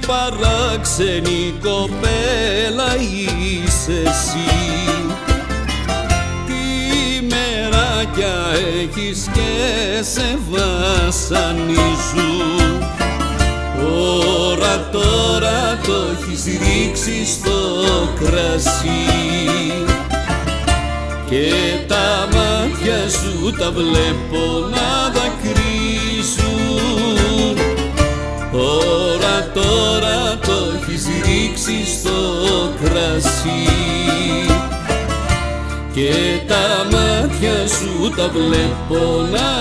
παράξενη κοπέλα είσαι εσύ. Τι μεράκια έχεις και σε βασανίζουν. Ώρα τώρα το έχεις ρίξει στο κρασί και τα μάτια σου τα βλέπω να δακρύζουν. Ώρα τώρα το έχεις ρίξει στο κρασί και τα μάτια σου τα βλέπω να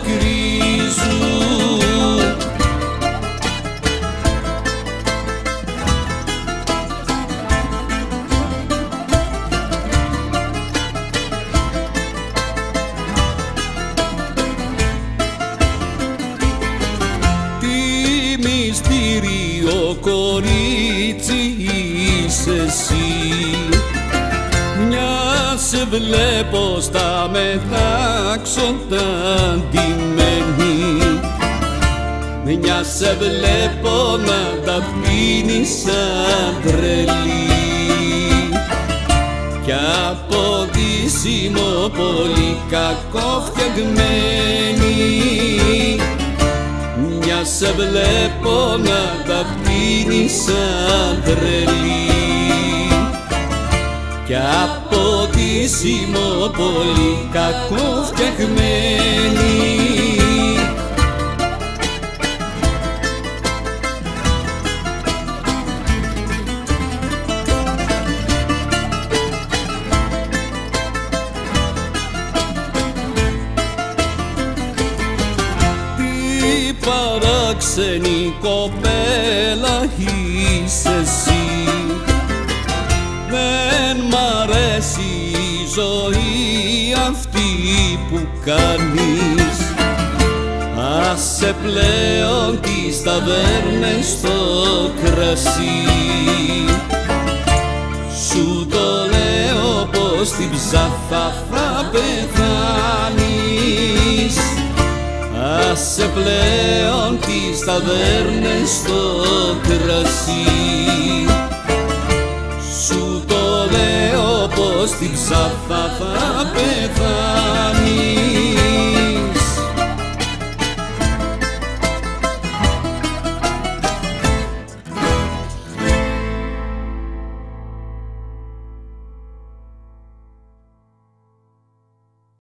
δακρύζουν. Μυστήριο κορίτσι είσαι εσύ. Μια σε βλέπω στα μετάξοντα ντυμένη, μια σε βλέπω να τα πίνεις σαν τρελή κι από ντύσιμο πολύ κακόφτιαγμένη. Μια σε βλέπω να τα πίνεις σαν τρελή κι από ντύσιμο πολύ κακόφτιαγμένη. Παράξενη κοπέλα είσαι εσύ. Δεν μ' αρέσει η ζωή αυτή που κάνεις. Άσε πλέον τις ταβέρνες στο κρασί. Σου το λέω πως την ψάθα θα πεθάνεις. Άσε πλέον τις ταβέρνες στο κρασί. Σου το λέω πως την ψάθα θα πεθάνει.